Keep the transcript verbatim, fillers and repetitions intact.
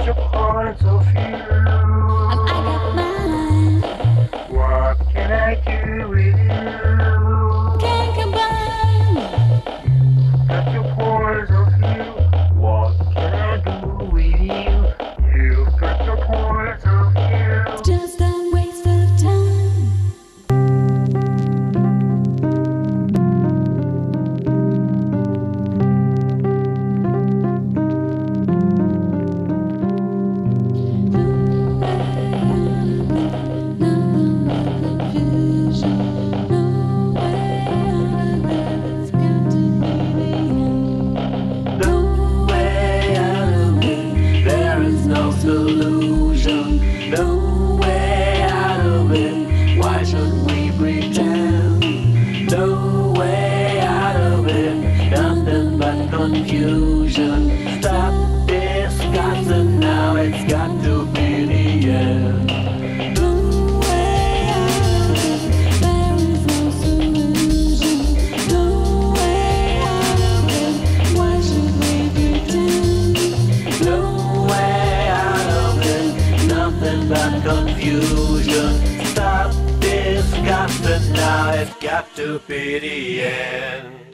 got your points of view. And I got mine. What can I do with you? Can't combine. You've got your points of view. What can I do with you? You've got your points of view. It's just a waste of time. Solution, no way out of it. Why should we pretend? No way out of it. Nothing but confusion. Stop discussing now. It's got to be the end. No way out of it. There is no solution. No way out of it. Why should we pretend? No way out of it. Nothing but confusion. Stop discussing now. It's got to be the end.